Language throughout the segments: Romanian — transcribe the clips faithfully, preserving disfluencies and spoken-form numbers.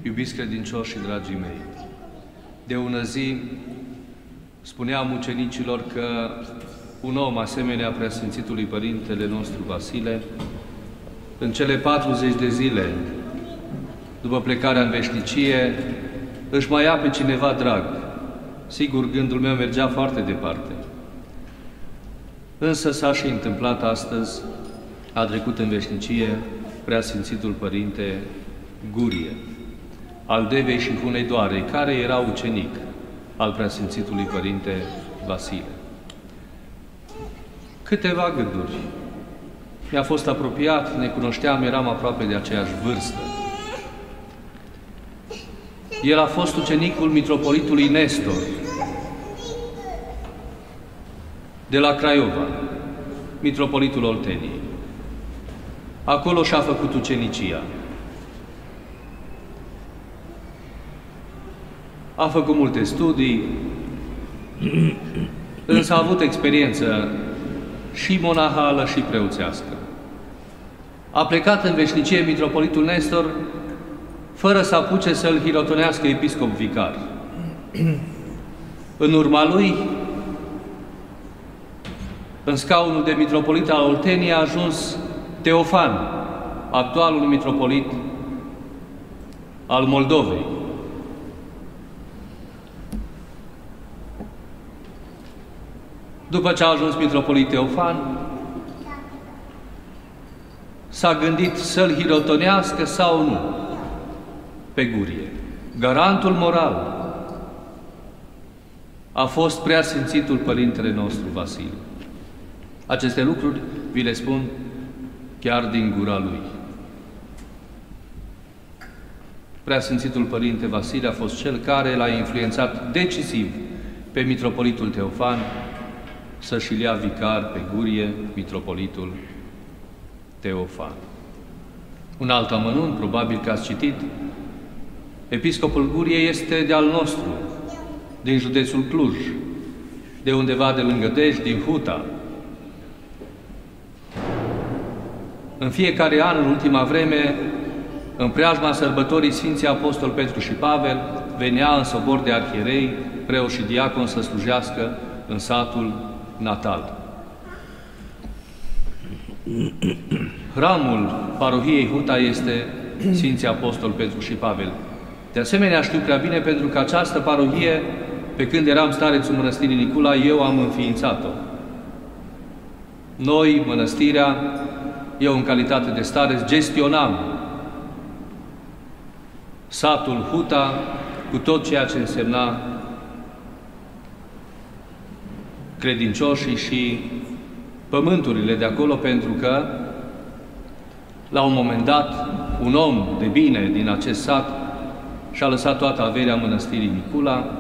Iubiți credincioși și dragii mei, de ună zi spuneam ucenicilor că un om asemenea Preasfințitului Părintele nostru Vasile, în cele patruzeci de zile după plecarea în veșnicie, își mai ia pe cineva drag. Sigur, gândul meu mergea foarte departe. Însă s-a și întâmplat astăzi, a trecut în veșnicie Preasfințitul Părinte Gurie, al Devei și Hunedoarei, care era ucenic al Preasfințitului Părinte Vasile. Câteva gânduri. Mi-a fost apropiat, ne cunoșteam, eram aproape de aceeași vârstă. El a fost ucenicul mitropolitului Nestor de la Craiova, mitropolitul Olteniei. Acolo și-a făcut ucenicia. A făcut multe studii, însă a avut experiență și monahală și preoțească. A plecat în veșnicie mitropolitul Nestor fără să apuce să-l hirotonească episcop vicar. În urma lui, în scaunul de mitropolit al Olteniei, a ajuns Teofan, actualul mitropolit al Moldovei. După ce a ajuns mitropolit Teofan, s-a gândit să-l hirotonească sau nu pe Gurie. Garantul moral a fost Preasfințitul Părintele nostru Vasile. Aceste lucruri vi le spun chiar din gura lui. Preasfințitul Părinte Vasile a fost cel care l-a influențat decisiv pe mitropolitul Teofan să-și ia vicar pe Gurie, mitropolitul Teofan. Un alt amănunt, probabil că ați citit, episcopul Gurie este de al nostru, din județul Cluj, de undeva de lângă Dej, din Huta. În fiecare an, în ultima vreme, în preajma sărbătorii Sfinții Apostol Petru și Pavel, venea în sobor de arhierei, preoți și diaconi să slujească în satul natal. Hramul parohiei Huta este Sfinții Apostol Petru și Pavel. De asemenea, știu prea bine pentru că această parohie, pe când eram starețul Mănăstirii Nicula, eu am înființat-o. Noi, mănăstirea, eu în calitate de stareț, gestionam satul Huta cu tot ceea ce însemna credincioșii și pământurile de acolo, pentru că la un moment dat un om de bine din acest sat și-a lăsat toată averea Mănăstirii Nicula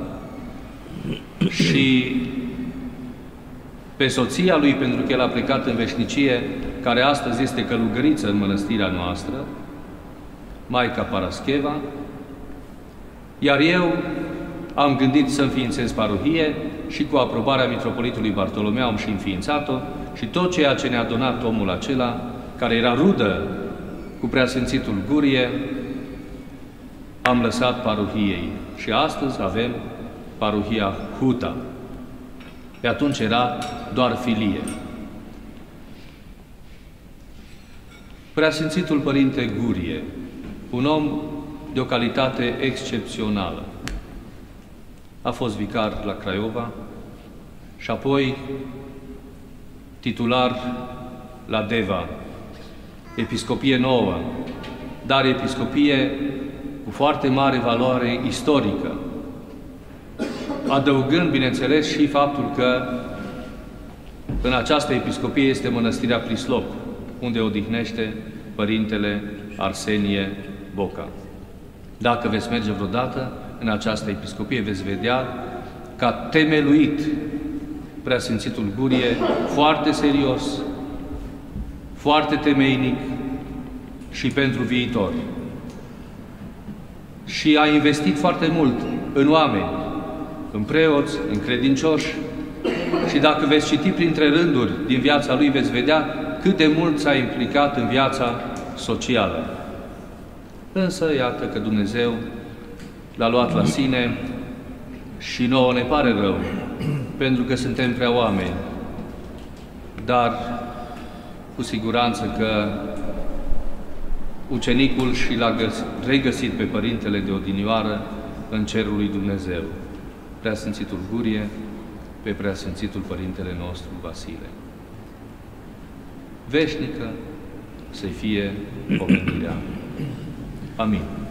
și pe soția lui, pentru că el a plecat în veșnicie, care astăzi este călugăriță în mănăstirea noastră, Maica Parascheva, iar eu am gândit să înființez parohie și cu aprobarea mitropolitului Bartolomeu am și înființat-o și tot ceea ce ne-a donat omul acela, care era rudă cu Preasfințitul Gurie, am lăsat parohiei. Și astăzi avem parohia Huta. Pe atunci era doar filie. Preasfințitul Părinte Gurie, un om de o calitate excepțională. A fost vicar la Craiova și apoi titular la Deva, episcopie nouă, dar episcopie cu foarte mare valoare istorică, adăugând, bineînțeles, și faptul că în această episcopie este mănăstirea Prislop, unde odihnește Părintele Arsenie Boca. Dacă veți merge vreodată în această episcopie, veți vedea că a temeluit Preasfințitul Gurie foarte serios, foarte temeinic și pentru viitor. Și a investit foarte mult în oameni, în preoți, în credincioși, și dacă veți citi printre rânduri din viața lui, veți vedea cât de mult s-a implicat în viața socială. Însă, iată că Dumnezeu l-a luat la sine și nouă ne pare rău, pentru că suntem prea oameni. Dar, cu siguranță că ucenicul și l-a regăsit pe Părintele de odinioară în cerul lui Dumnezeu. Preasfințitul Gurie, pe Preasfințitul Părintele nostru Vasile. Veșnică să-i fie pomenirea. Amin.